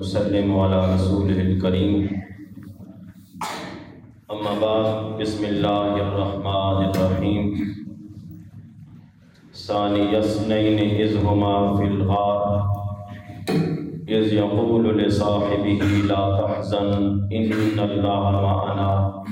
ونسلم على رسوله الكريم اما بعد بسم الله الرحمن الرحيم ثاني اثنين اذ هما في الغار اذ يقول لصاحبه لا تحزن ان الله معنا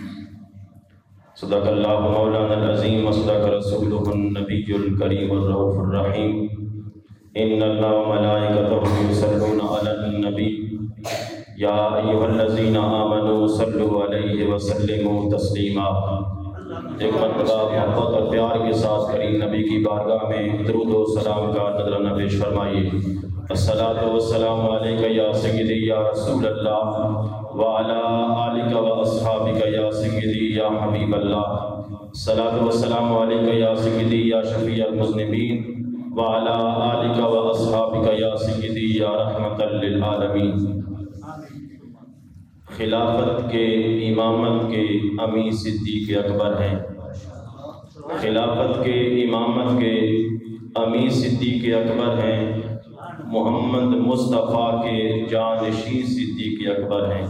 صدق اللہ مولانا العظیم وصدق رسولہ النبی الکریم الرؤوف الرحیم ان اللہ وملائکتہ یصلون علی النبی یا ایھا الذین آمنوا صلوا علیہ وسلموا تسلیما۔ ایک مرتبہ محبت اور پیار کے ساتھ کریم نبی کی بارگاہ میں درود و سلام کا نذرانہ پیش فرمائیے۔ الصلاۃ والسلام علیک یا سیدی یا رسول اللہ وعلی آلک و اصحابک یا سیدی یا حبیب اللہ۔ الصلاۃ والسلام علیک یا سیدی یا شفیع المذنبین وعلی آلک و اصحابک یا سیدی یا رحمت للعالمین۔ خلافت کے امامت کے امیر صدیق اکبر ہیں۔ خلافت کے امامت کے امیر صدیق اکبر ہیں۔ محمد مصطفیٰ کے جانشین صدیق اکبر ہیں۔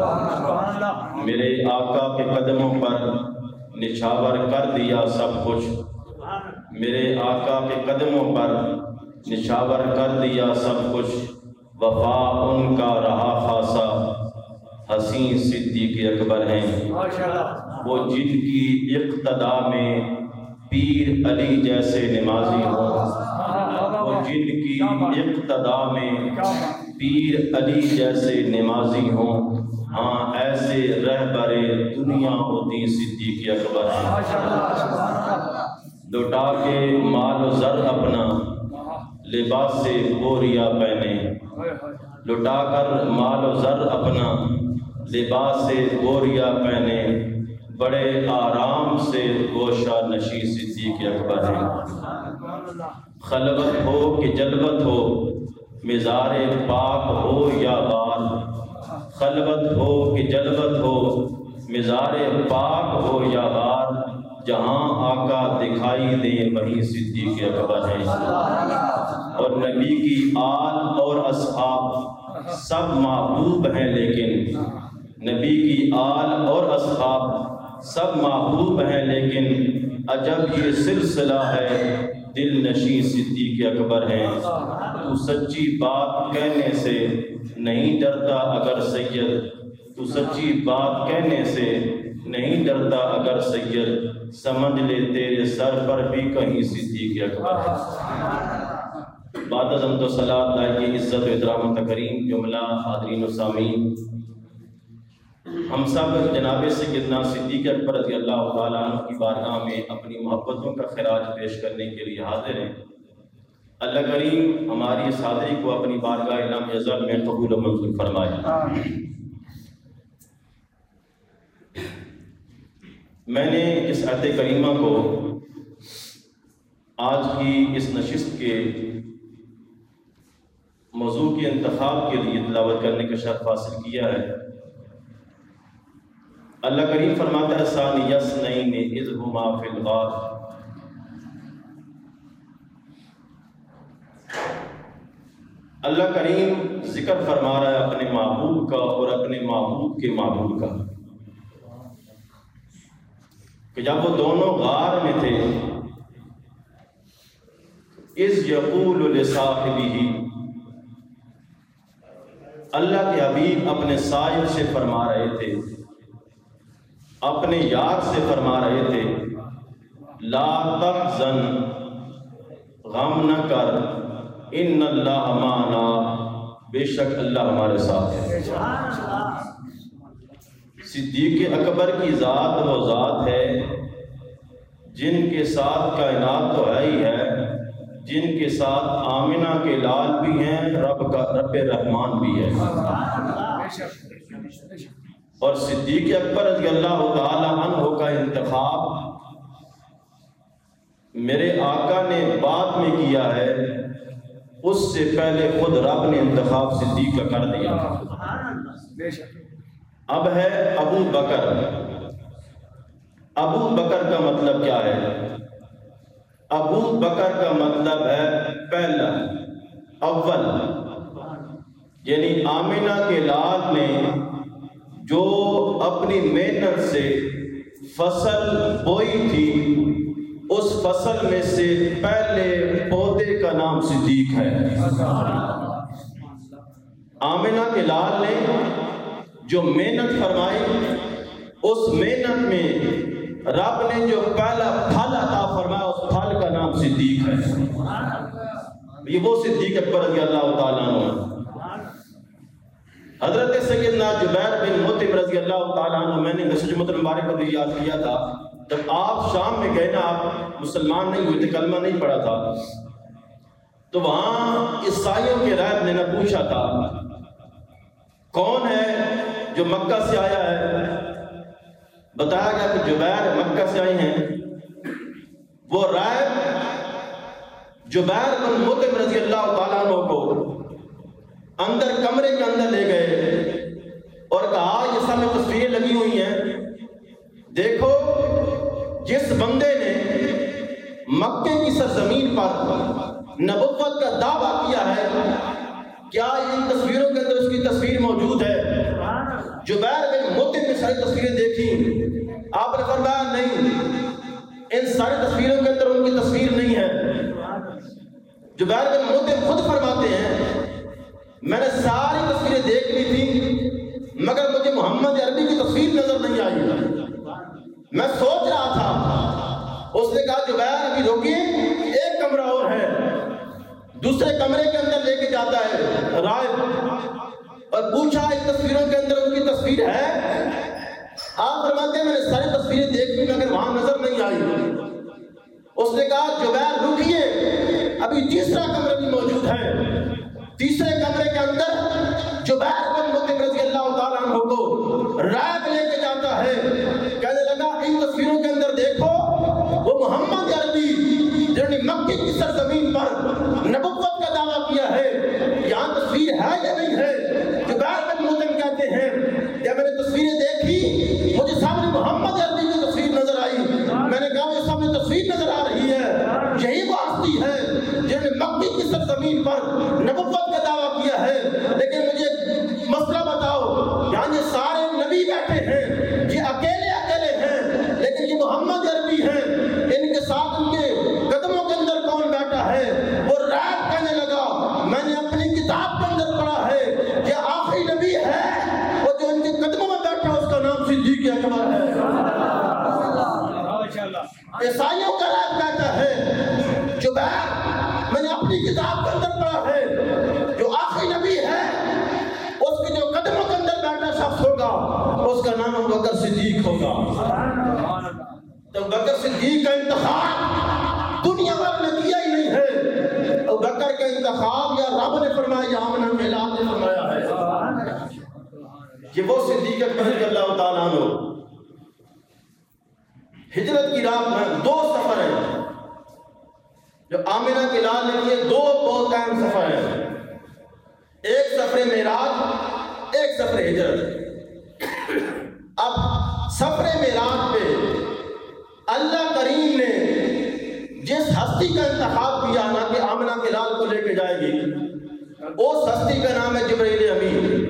میرے آقا کے قدموں پر نچھاور کر دیا سب کچھ، میرے آقا کے قدموں پر نچھاور کر دیا سب کچھ، وفا ان کا رہا خاصا، حسین صدیق اکبر ہیں۔ وہ جن کی اقتدا میں پیر علی جیسے نمازی ہوں، وہ جن کی اقتدا میں پیر علی جیسے نمازی ہوں، ہاں ایسے رہبر دنیا ہوتی صدیق اکبر ہیں۔ لٹا کے مال و زر اپنا لباس سے بوریا پہنے، لٹا کر مال و زر اپنا لباس سے بوریا پہنے، بڑے آرام سے گوشہ نشی صدیق اکبر ہیں۔ خلوت ہو کہ جلوت ہو، مزار پاک ہو یا غار، خلوت ہو کہ جلوت ہو، مزار پاک ہو یا غار، جہاں آقا دکھائی دے وہیں صدیق اکبر ہیں۔ اور نبی کی آل اور اصحاب سب محبوب ہیں، لیکن نبی کی آل اور اصحاب سب محبوب ہیں، لیکن عجب یہ سلسلہ ہے دل نشیں صدیق اکبر ہیں۔ تو سچی بات کہنے سے نہیں ڈرتا اگر سید، تو سچی بات کہنے سے نہیں ڈرتا اگر سید، سمجھ لے تیرے سر پر بھی کہیں صدیق اکبر ہے۔ بعد از حمد و صلاۃ اللہ کی عزت و احترام و تکریم، جملہ حاضرین و سامعین، ہم سب جناب سیدنا صدیق اکبر رضی اللہ تعالیٰ عنہ کی بارگاہ میں اپنی محبتوں کا خراج پیش کرنے کے لیے حاضر ہیں۔ اللہ کریم ہماری اس حاضری کو اپنی بارگاہ الہام ازل میں قبول و منظور فرمائے۔ میں نے اس آیت کریمہ کو آج کی اس نشست کے موضوع کے انتخاب کے لیے تلاوت کرنے کا شرف حاصل کیا ہے۔ اللہ کریم فرماتا ہے ثانی اثنین اذ ہما فی الغار، اللہ کریم ذکر فرما رہا ہے اپنے محبوب کا اور اپنے محبوب کے محبوب کا، کہ جب وہ دونوں غار میں تھے، اذ یقول لصاحبہ، اللہ کے حبیب اپنے صاحب سے فرما رہے تھے، اپنے یار سے فرما رہے تھے، لا تحزن، غم نہ کر، ان اللہ معنا، بے شک اللہ ہمارے ساتھ ہے۔ صدیق اکبر کی ذات وہ ذات ہے جن کے ساتھ کائنات تو ہے ہی ہے، جن کے ساتھ آمنہ کے لال بھی ہیں، رب رحمان بھی ہے۔ اور صدیق اکبر رضی اللہ تعالی عنہ کا انتخاب میرے آقا نے بعد میں کیا ہے، اس سے پہلے خود رب نے انتخاب صدیق کا کر دیا۔ اب ہے ابو بکر۔ ابو بکر کا مطلب کیا ہے؟ ابو بکر کا مطلب ہے پہلا، اول۔ یعنی آمنہ کے لال نے جو اپنی محنت سے فصل بوئی تھی، اس فصل میں سے پہلے پودے کا نام صدیق ہے۔ آمنہ کے لال نے جو محنت فرمائی، اس محنت میں رب نے جو پہلا پھل عطا فرمایا، اس پھل کا نام صدیق ہے۔ یہ وہ صدیق اکبر رضی اللہ تعالیٰ عنہ۔ حضرت سیدنا جبیر بن مطعم رضی اللہ تعالیٰ عنہ، میں نے مسجد مبارک کو بھی یاد کیا تھا، جب آپ شام میں گئے نا، آپ مسلمان نہیں ہوئے تھے، کلمہ نہیں پڑھا تھا، تو وہاں عیسائیوں کے راہب نے پوچھا تھا کون ہے جو مکہ سے آیا ہے؟ بتایا گیا کہ جبیر مکہ سے آئے ہیں۔ وہ راہب جبیر بن مطعم رضی اللہ تعالیٰ عنہ کو اندر کمرے کے اندر لے گئے اور کہا یہ سب میں تصویریں لگی ہوئی ہیں، دیکھو جس بندے نے مکے کی سرزمین پر نبوت کا دعویٰ کیا ہے، کیا ان تصویروں کے اندر اس کی تصویر موجود ہے؟ جبیر بن مطعم نے ساری تصویریں دیکھی، آپ نے فرمایا نہیں، ان ساری تصویروں کے اندر ان کی تصویر نہیں ہے۔ جبیر بن مطعم خود فرماتے ہیں میں نے ساری تصویریں دیکھ لی تھی، مگر مجھے محمد عربی کی تصویر نظر نہیں آئی۔ میں سوچ رہا تھا، اس نے کہا جبیر ابھی روکیے، ایک کمرہ اور ہے۔ دوسرے کمرے کے اندر لے کے جاتا ہے راہب اور پوچھا اس تصویروں کے اندر ان کی تصویر ہے؟ آپ فرماتے ہیں میں نے ساری تصویریں دیکھ لی مگر وہاں نظر نہیں آئی۔ اس نے کہا جبیر رکیے، ابھی تیسرا کمرہ بھی موجود ہے۔ تیسرے کمرے کے اندر جبیر بن مطعم رضی اللہ تعالیٰ عنہ کو راہب لے کے جاتا ہے، کہنے لگا ان تصویروں کے اندر دیکھو وہ محمد عربی جنہوں نے مکے کی سرزمین پر نبوت کا دعویٰ کیا ہے، یہاں تصویر ہے یا نہیں ہے؟ جبیر بن مطعم کہتے ہیں جب میں نے تصویریں دیکھی مجھے سامنے محمد عربی کی تصویر نظر آئی، میں نے کہا یہ سامنے تصویر نظر آ رہی ہے، یہی وہ ہستی ہے جنہوں نے مکے کی سرزمین پر نبوت کا دعویٰ کیا ہے۔ لیکن مجھے مسئلہ بتاؤ، یہاں یہ سارے نبی بیٹھے ہیں، یہ اکیلے ہیں، لیکن یہ محمد عربی ہیں، ان کے ساتھ ان کے قدموں کے اندر کون بیٹھا ہے؟ وہ راہب کہنے لگا میں نے اپنی کتاب کے اندر پڑھا ہے یہ آخری نبی ہے، وہ جو ان کے قدموں میں بیٹھا اس کا نام صدیق اکبر ہے۔ عیسائیوں کا راہب کہتا ہے جبیر میں نے اپنی کتاب کے اندر پڑھا ہے جو آخری نبی ہے اس کے جو قدموں کے اندر بیٹھا شخص ہوگا اس کا نام ابوبکر صدیق ہوگا۔ تو ابوبکر صدیق کا انتخاب دنیا والوں نے کیا ہی نہیں ہے، ابوبکر کا انتخاب یا رب نے فرمایا یا آمنہ کے لال نے فرمایا ہے۔ یہ وہ صدیق اکبر رضی اللہ تعالیٰ عنہ۔ ہجرت کی راہ میں دو سفر ہیں جو آمنہ کے لال نے کیے، دو بہت اہم سفر ہیں، ایک سفر معراج، ایک سفر ہجرت۔ اب سفر معراج پہ اللہ کریم نے جس ہستی کا انتخاب کیا نا کہ آمنہ کے لال کو لے کے جائے گی، اس ہستی کا نام ہے جبرائیل امین۔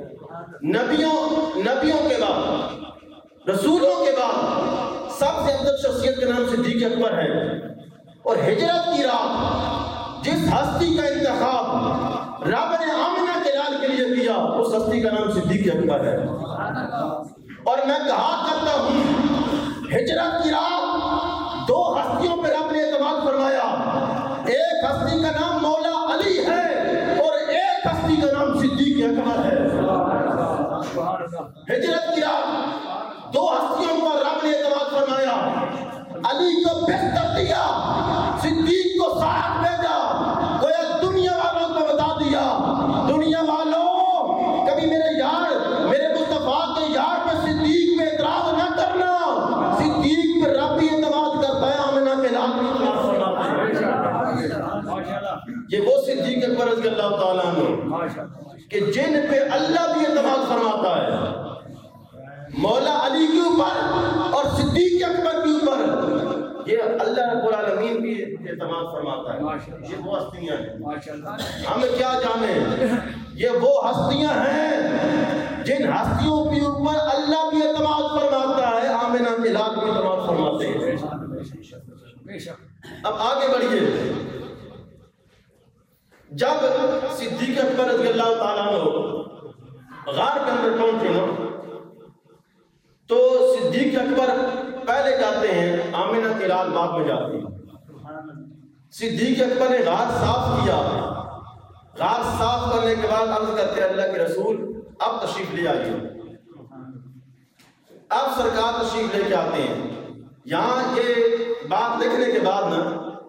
نبیوں کے بعد، رسولوں کے بعد سب سے افضل شخصیت کا نام صدیق اکبر ہے۔ اور ہجرت کی رات جس ہستی کا انتخاب رب نے آمنہ کے لال کے لیے کیا، اس ہستی کا نام صدیق اکبر ہے۔ اور میں کہا کرتا ہوں ہجرت کی رات دو ہستیوں پہ رب نے اعتماد فرمایا، ایک ہستی کا نام مولا علی ہے اور ایک ہستی کا نام صدیق اکبر ہے۔ ہجرت کی رات دو ہستیوں پر رب نے اعتماد فرمایا، علی کو بہتر دیا، صدیق کو ساتھ بھیجا، گویا دنیا والوں کو بتا دیا دنیا والوں کبھی میرے یار میرے مصطفیٰ کے یار پہ صدیق پہ اعتراض نہ کرنا، صدیق پہ رب بھی اعتماد کرتا ہے، آمنہ کے لال بھی اعتماد فرماتا ہے۔ یہ وہ صدیق اکبر رضی اللہ تعالیٰ عنہ کہ جن پہ اللہ بھی اعتماد فرماتا ہے، مولا علی کے اوپر اور صدیق اکبر کے اوپر، یہ اللہ رب العالمین بھی اعتماد فرماتا ہے۔ یہ وہ ہستیاں ہیں، ہم کیا جانے، یہ وہ ہستیاں ہیں جن ہستیوں کے اوپر اللہ بھی اعتماد فرماتا ہے، آمنہ کے لال بھی اعتماد فرماتے ہیں۔ اب آگے بڑھیے، جب صدیق اکبر رضی اللہ تعالیٰ عنہ غار کے اندر پہنچے نا تو صدیق اکبر پہلے جاتے ہیں، آمنہ کے لال بعد میں جاتے ہیں۔ صدیق اکبر نے غار صاف کیا، غار صاف کرنے کے بعد عرض کرتے ہیں اللہ کے رسول اب تشریف لے آئیے۔ اب سرکار تشریف لے کے آتے ہیں۔ یہاں یہ بات لکھنے کے بعد نا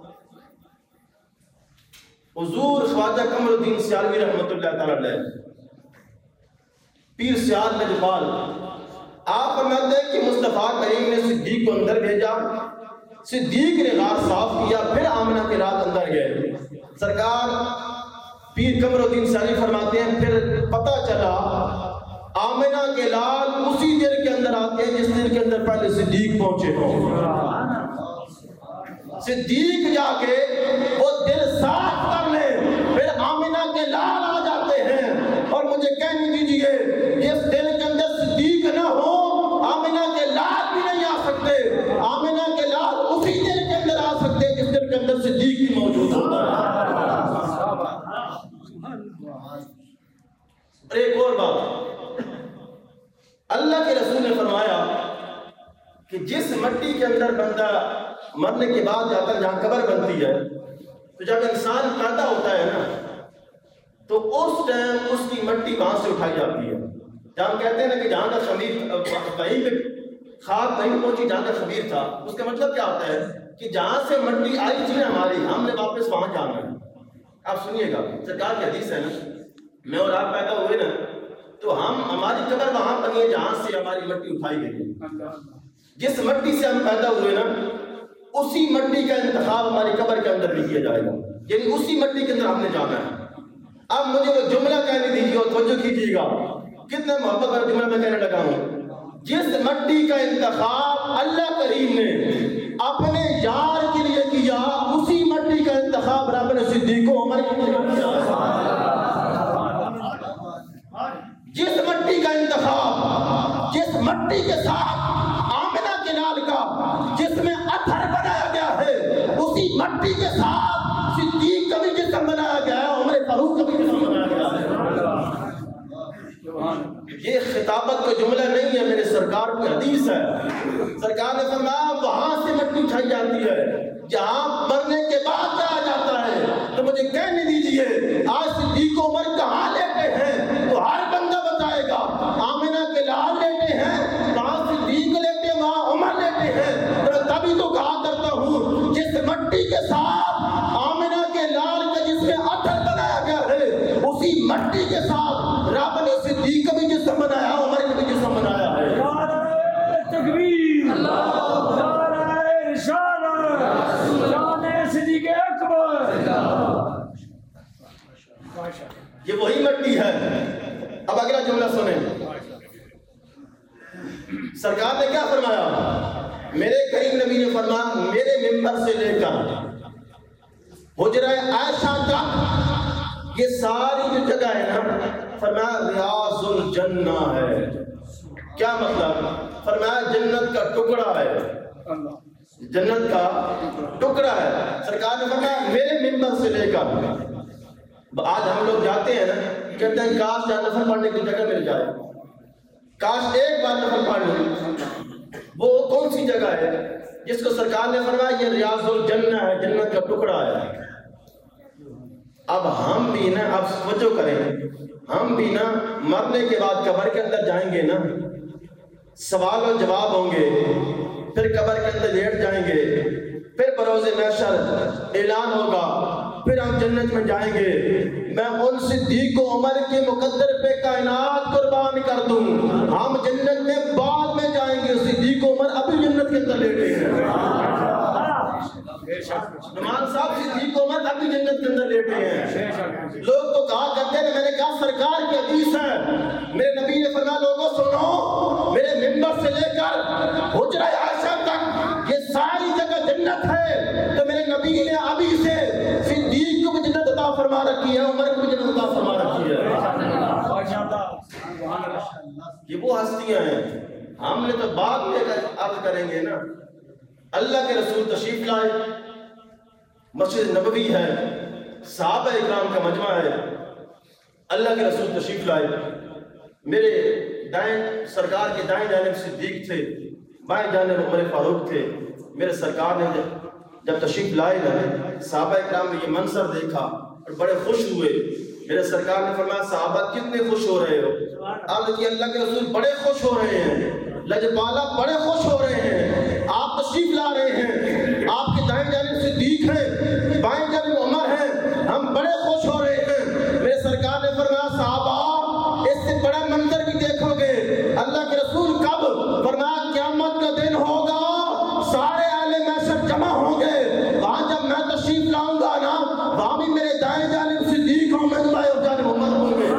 حضور خواجہ قمر الدین سیالوی رحمۃ اللہ تعالی علیہ پیر سیال لجپال آپ فرماتے ہیں کہ مصطفیٰ کریم نے صدیق کو اندر بھیجا، صدیق نے غار صاف کیا، پھر آمنہ کے رات اندر گئے۔ سرکار پیر قمر الدین سیالوی فرماتے ہیں پھر پتہ چلا آمنہ کے لال اسی دن کے اندر آتے ہیں جس دن کے اندر پہلے صدیق پہنچے ہوں۔ صدیق جا کے وہ دل صاف کر لے، پھر آمنہ کے لال آ جاتے ہیں۔ اور مجھے کہنے دیجئے جس دل کے اندر صدیق نہ ہو آمنہ کے لال بھی نہیں آ سکتے، آمنہ کے لال اسی دل کے اندر آ سکتے جس دل کے اندر صدیق بھی موجود ہوتا ہے۔ ایک اور بات، اللہ کے رسول نے فرمایا کہ جس مٹی کے اندر بندہ مرنے کے بعد جا کر جہاں قبر بنتی ہے تو جب انسان پیدا ہوتا ہے نا تو اس ٹائم اس کی مٹی وہاں سے اٹھائی جاتی ہے۔ جہاں ہم کہتے ہیں نا کہ جہاں کا خمیر کہیں پہ خاک نہیں پہنچی جہاں کا خمیر تھا، اس کا مطلب کیا ہوتا ہے کہ جہاں سے مٹی آئی تھی نا ہماری، ہم نے واپس وہاں جانا ہے۔ آپ سنیے گا، سرکار کی حدیث ہے نا، میں اور آپ پیدا ہوئے نا تو ہماری قبر وہاں بنی ہے جہاں سے ہماری مٹی اٹھائی گئی۔ جس مٹی سے ہم پیدا ہوئے نا اسی مٹی کا انتخاب ہماری قبر کے اندر بھی کیا جائے گا، یعنی اسی مٹی کے اندر ہم نے جانا ہے۔ اب مجھے وہ جملہ کہنے دیجیے اور توجہ کیجیے گا، کتنے محبت والا جملہ میں کہنے لگا ہوں۔ جس مٹی کا انتخاب اللہ کریم نے اپنے یار کے لیے کیا، اسی مٹی کا انتخاب رب نے صدیق کو عمر کے لیے کیا۔ جس مٹی کا انتخاب، جس مٹی کے ساتھ آمنہ کے لال کا جس میں اتھر بنایا گیا ہے، اسی مٹی کے ساتھ صدیق کا بھی جسم بنایا گیا ہے، عمر فاروق کا بھی جسم بنایا گیا ہے۔ یہ خطابت کا جملہ نہیں ہے، میرے سرکار کی حدیث ہے۔ سرکار نے فرمایا وہاں سے مٹی اٹھائی جاتی ہے جہاں مرنے کے بعد جایا جاتا ہے۔ تو مجھے کہنے دیجئے آج صدیق عمر کہاں لیٹے ہیں تو ہر بندہ بتائے گا آمنہ کے لال لیٹے ہیں، وہاں صدیق لیٹے ہیں، وہاں عمر لیٹے ہیں۔ تو تبھی تو کہا کرتا ہوں جس مٹی کے ساتھ آمنہ کے لال کا جس میں اتھر بنایا گیا ہے، اسی مٹی کے ساتھ رب نے صدیق کا بھی جسم بنایا، عمر کا بھی جسم بنایا ہے۔ تکبیر، نعرہ رسالت، شان صدیق اکبر۔ یہ وہی مٹی ہے۔ اب اگلا جملہ سنیں، سرکار نے کیا فرمایا؟ میرے کریم نبی نے فرمایا میرے ممبر سے لے کر حجرہ عائشہ تک یہ ساری جو جگہ ہے نا، فرمایا ریاض الجنہ ہے۔ کیا مطلب؟ فرمایا جنت کا ٹکڑا ہے، جنت کا ٹکڑا ہے۔ سرکار نے فرمایا میرے ممبر سے لے کر، آج ہم لوگ جاتے ہیں نا کہتے ہیں کاش جہاں نفل پڑھنے کی جگہ مل جائے، کاش ایک بار نفل پڑھ لیں۔ وہ کون سی جگہ ہے جس کو سرکار نے فرمایا یہ ریاض الجنہ ہے، جنت کا ٹکڑا ہے۔ اب ہم بھی نا، اب توجہ کریں، ہم بھی نا مرنے کے بعد قبر کے اندر جائیں گے نا، سوال و جواب ہوں گے، پھر قبر کے اندر لیٹ جائیں گے، پھر بروز محشر اعلان ہوگا، پھر ہم جنت میں جائیں گے۔ میں ان صدیق و عمر کے مقدر پہ کائنات قربان کر دوں، ہم جنت میں بعد میں جائیں گے، صدیق و عمر ابھی جنت کے اندر لیٹے ہیں۔ نعمان صاحب صدیق و عمر ابھی جنت کے اندر لیٹے ہیں۔ لوگ تو کہا کرتے ہیں، میں نے کہا سرکار کی حدیث ہے، میرے نبی نے فرمایا لوگوں سنو، میرے ممبر سے لے کر حجرہ عائشہ تک یہ ساری جگہ جنت ہے، تو میرے نبی نے ابھی یہ وہ ہستیاں ہیں. ہم نے تو بعد میں عرض کریں گے نا. اللہ کے رسول تشریف لائے, مسجد نبوی ہے, صحابہ اکرام کا مجمع ہے. اللہ کے رسول تشریف لائے, میرے دائیں سرکار کے دائیں جانب صدیق تھے, بائیں جانب عمر فاروق تھے. میرے سرکار نے جب تشریف لائے نا, صحابہ اکرام نے یہ منظر دیکھا اور بڑے خوش ہوئے. میرے سرکار نے فرمایا صحابہ کتنے خوش ہو رہے ہو؟ عرض کی اللہ کے رسول بڑے خوش ہو رہے ہیں, لجپالا بڑے خوش ہو رہے ہیں. آپ تشریف لا رہے ہیں, آپ کے دائیں جانب صدیق ہیں, بائیں جانب عمر ہیں, ہم بڑے خوش ہو رہے ہیں. میرے سرکار نے فرمایا صحابہ اس سے بڑا منظر بھی دیکھو گے. اللہ کے رسول کب؟ فرمایا قیامت کا دن ہوگا, سارے اہل محشر جمع ہوں گے, وہاں جب میں تشریف لاؤں گا نا, وہاں بھی میرے دائیں جانب صدیق ہوں گے, بائیں جانب عمر ہوں گے.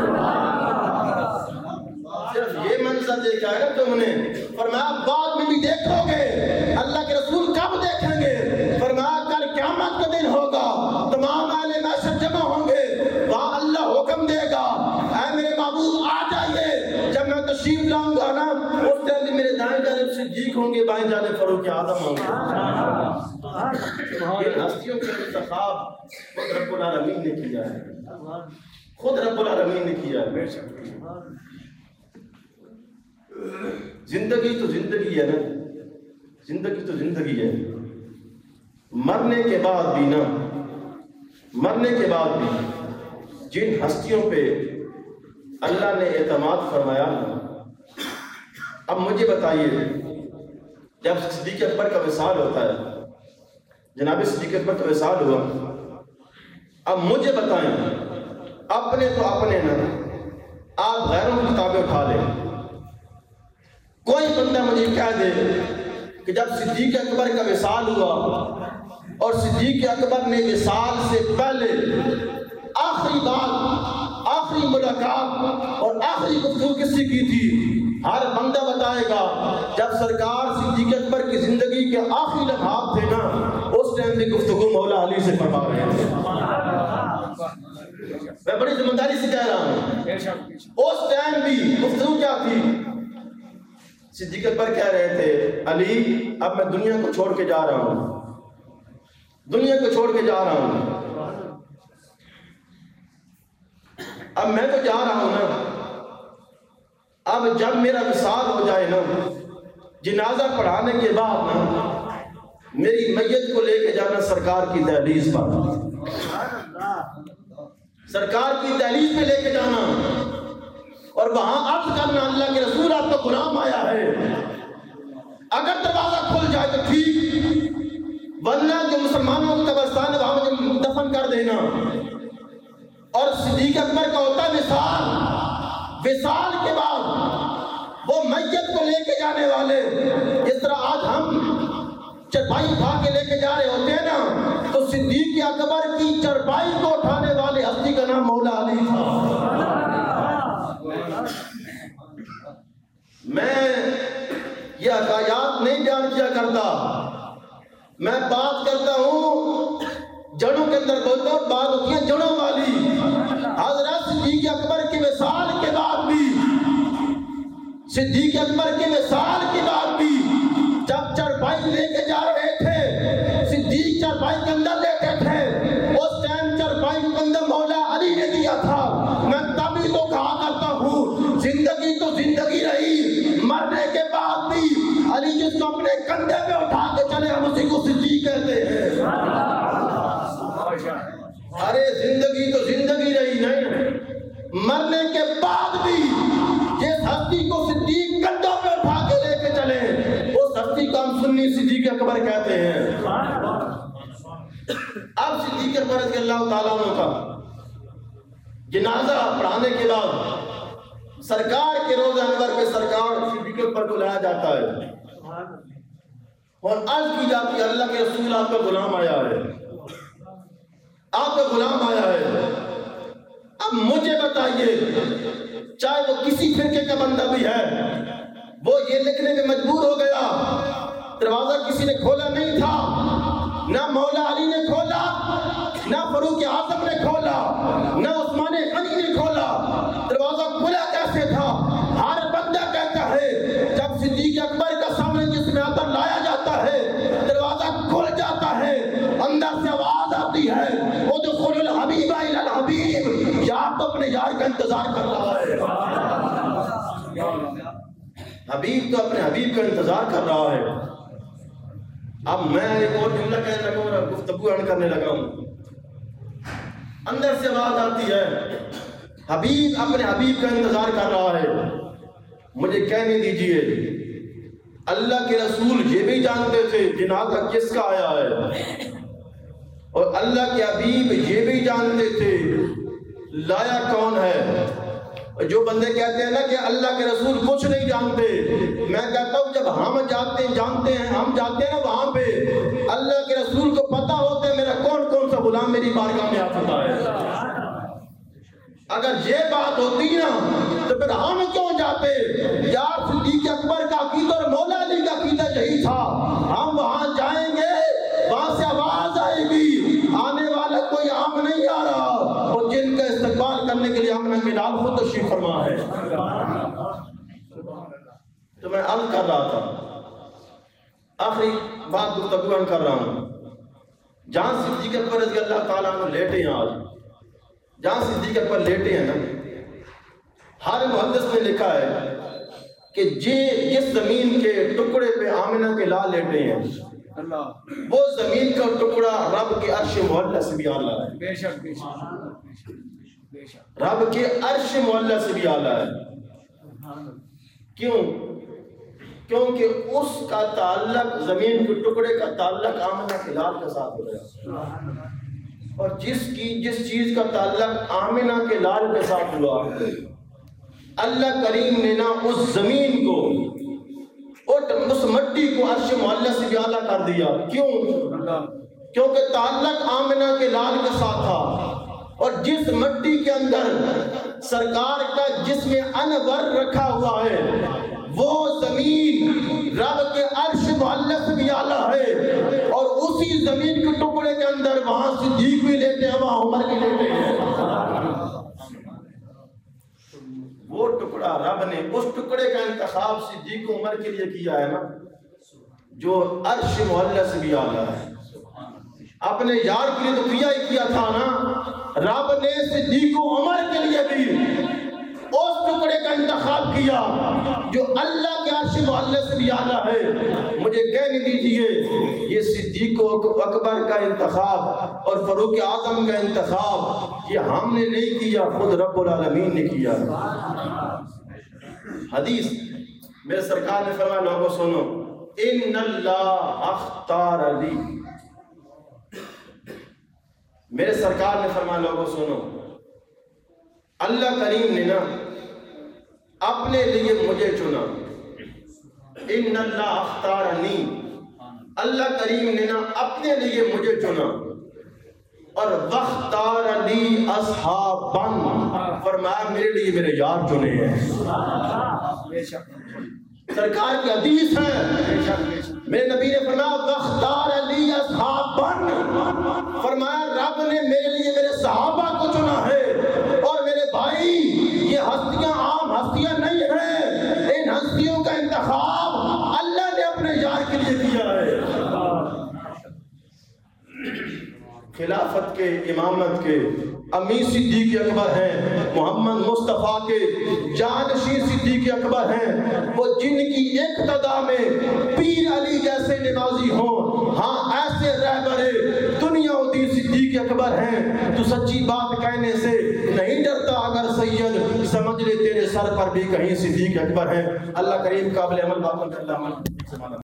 صرف یہ منظر دیکھا ہے نا تم نے, فرمایا بعد میں بھی دیکھو گے. اللہ کے رسول کب دیکھیں گے؟ فرمایا کل قیامت کا دن ہوگا, تمام اہل محشر جمع ہوں گے, وہاں اللہ حکم دے گا اے میرے محبوب آ جائیے. جب میں تشریف لاؤں گا نا, اس ٹائم بھی میرے دائیں جانب صدیق ہوں گے, بائیں جانب فاروق اعظم ہوں گے. یہ ہستیوں کے انتخاب خود رب العالمین نے کیا ہے, خود رب العالمین نے کیا ہے. زندگی تو زندگی ہے نا, زندگی تو زندگی ہے. مرنے کے بعد بھی نا, مرنے کے بعد بھی جن ہستیوں پہ اللہ نے اعتماد فرمایا, اب مجھے بتائیے جب صدیق اکبر کا وصال ہوتا ہے, جناب صدیق اکبر کا وصال ہوا, اب مجھے بتائیں, اپنے تو اپنے نا, آپ غیروں کی کتابیں اٹھا لیں. کوئی بندہ مجھے کہہ دے کہ جب صدیق اکبر کا وصال ہوا اور صدیق اکبر نے وصال سے پہلے آخری بات, آخری ملاقات اور آخری گفتگو کس سے کی تھی, ہر بندہ بتائے گا جب سرکار صدیق اکبر کی زندگی کے آخری لمحات تھے نا, اس ٹائم بھی گفتگو مولا علی سے فرما رہے ہیں. میں بڑی ذمہ داری سے کہہ رہا ہوں, اس ٹائم بھی گفتگو کیا تھی؟ صدیق اکبر کہہ رہے تھے علی اب میں دنیا کو چھوڑ کے جا رہا ہوں, دنیا کو چھوڑ کے جا رہا ہوں, اب میں تو جا رہا ہوں نا, اب جب میرا وصال ہو جائے نا, جنازہ پڑھانے کے بعد نا, میری میت کو لے کے جانا سرکار کی دہلیز پر, سرکار کی دہلیز پہ لے کے جانا, اور وہاں عرض کرنا اللہ کے رسول آپ کا غلام آیا ہے, اگر دروازہ کھل جائے تو ٹھیک, ورنہ جو مسلمانوں کا قبرستان ہے وہاں مجھے دفن کر دینا. اور صدیق اکبر کا ہوتا ہے وصال, وصال کے بعد وہ میت کو لے کے جانے والے, جس طرح آج ہم چرپائی اٹھا کے لے کے جا رہے ہوتے ہیں نا, تو صدیق اکبر کی چرپائی کو اٹھانے والے ہستی کا نام مولا علی تھا. میں یہ حکایات نہیں بیان کیا کرتا, میں بات کرتا ہوں جڑوں کے اندر بولتا ہوں, بات ہوتی ہے جڑوں والی. حضرت صدیق اکبر کے وصال کے بعد بھی, صدیق اکبر کے وصال کے بعد بھی جب چرپائی لے کے جا رہے تھے, صدیق چرپائی کے اندر لیتے تھے, اس ٹائم چرپائی کے اندر مولا علی نے دیا تھا. میں تبھی تو کہا کرتا ہوں زندگی تو زندگی رہی, مرنے کے بعد بھی علی جس کو اپنے کندھے پہ اٹھا کے چلے ہم اسی کو صدیق کہتے ہیں. ارے زندگی تو زندگی رہی نہیں, مرنے کے بعد بھی جس ہستی کو صدیق کندھوں پہ اٹھا کے لے کے چلے, اس ہستی کو ہم سنی صدیق اکبر کہتے ہیں. اب صدیق اکبر رضی اللہ تعالیٰ عنہ کا جنازہ پڑھانے کے بعد سرکار کے روزہ انور پہ سرکار صدیق اکبر کو لایا جاتا ہے اور عرض کی جاتی ہے اللہ کے رسول آپ کا غلام آیا ہے, آپ کا غلام آیا ہے. اب مجھے بتائیے, چاہے وہ کسی فرقے کا بندہ بھی ہے, وہ یہ لکھنے میں مجبور ہو گیا, دروازہ کسی نے کھولا نہیں تھا, نہ مولا علی نے کھولا, نہ فاروق اعظم نے کھولا, نہ عثمان غنی نے کھولا, دروازہ کھلا کیسے تھا؟ انتظار کر رہا ہے. حبیب تو اپنے حبیب کا انتظار کر رہا ہے. اب میں ایک اور جملہ کہنے لگا اور گفتگو کرنے لگا ہوں. اندر سے آواز آتی ہے حبیب اپنے حبیب کا انتظار کر رہا ہے. مجھے کہنے دیجئے اللہ کے رسول یہ بھی جانتے تھے جنازہ کس کا آیا ہے، اور اللہ کے حبیب یہ بھی جانتے تھے لایا کون ہے. جو بندے کہتے ہیں نا کہ اللہ کے رسول کچھ نہیں جانتے، میں کہتا ہوں جب ہم جانتے ہیں ہم جاتے ہیں نا وہاں پہ اللہ کے رسول کو پتا ہوتا ہے میرا کون کون سا غلام میری بارگاہ میں آ چکا ہے. اگر یہ بات ہوتی نا تو پھر ہم کیوں جاتے؟ یار صدیق اکبر کا عقیدہ اور مولا علی کا عقیدہ یہی تھا. ہم وہاں جائیں گے، وہاں سے آواز آئے گی آنے والا کوئی عام نہیں آ رہا، اور جن کا استقبال کرنے کے لیے ہم نے ملال خود تشریف فرما ہے. تو میں عرض کر رہا تھا، آخری بات گفتگو کر رہا ہوں. جہاں صدیق اکبر رضی اللہ تعالیٰ عنہ لیٹے ہیں، آج جہاں صدیق اکبر لیٹے ہیں نا، ہر محدث نے لکھا ہے کہ جس زمین کے ٹکڑے پہ آمنہ کے لال لیٹے ہیں وہ زمین کا ٹکڑا رب کے عرش معلی سے بھی اعلیٰ ہے. بے شک بے شک رب کے عرش معلی سے بھی اعلیٰ ہے. کیوں؟ کیونکہ اس کا تعلق زمین کے ٹکڑے کا تعلق آمنہ کے لال کے ساتھ ہو گیا، اور جس چیز کا تعلق آمنہ کے لال کے ساتھ ہوا اللہ کریم نے نا اس زمین کو اس مٹی کو عرش معلی سے بھی اعلیٰ کر دیا. کیوں؟ کیونکہ تعلق آمنہ کے لال کے ساتھ تھا، اور جس مٹی کے اندر سرکار کا جسم انور رکھا ہوا ہے وہ زمین رب کے عرش معلی سے بھی اعلیٰ ہے، اور اسی زمین کے ٹکڑے کے اندر وہاں صدیق بھی لیتے ہیں، وہاں عمر بھی لیتے ہیں. وہ ٹکڑا رب نے اس ٹکڑے کا انتخاب صدیق عمر کے لیے کیا ہے نا جو عرش معلی سے بھی اعلیٰ ہے. اپنے یار کے لیے تو کیا ہی کیا تھا نا، رب نے صدیق عمر کے لیے بھی اس ٹکڑے کا انتخاب کیا جو اللہ کے عرش معلی سے بھی اعلیٰ ہے. مجھے کہنے دیجئے یہ صدیق اکبر کا انتخاب اور فاروق اعظم کا انتخاب یہ ہم نے نہیں کیا، خود رب العالمین نے کیا. حدیث میرے سرکار نے فرمایا، لوگوں سنو، ان اللہ اختار علی. میرے سرکار نے فرمایا لوگوں سنو، اللہ کریم نے نا اپنے لیے مجھے چنا. ان اللہ اختارنی، اللہ کریم نے نا اپنے لیے مجھے چنا. اور واختار لی اصحابا، فرمایا میرے لیے میرے یار چنے ہیں. سرکار کی حدیث ہے، میرے نبی نے فرمایا واختار لی اصحابا، فرمایا رب نے میرے لیے میرے صحابہ کو چنا ہے. اور میرے بھائی یہ ہستیاں عام ہستیاں نہیں ہیں، ان ہستیوں کا انتخاب اللہ نے اپنے یار کے لیے کیا ہے. خلافت کے امامت کے امیر صدیق اکبر ہیں، محمد مصطفیٰ کے جانشین صدیق اکبر ہیں، وہ جن کی اقتدا میں پیر علی جیسے نمازی ہوں، ہاں ایسے رہبر دنیا و دین صدیق اکبر ہیں. تو سچی بات کہنے سے نہیں ڈرتا اگر سید سمجھ لے تیرے سر پر بھی کہیں صدیق اکبر ہیں. اللہ کریم قابل عمل باقی اللہ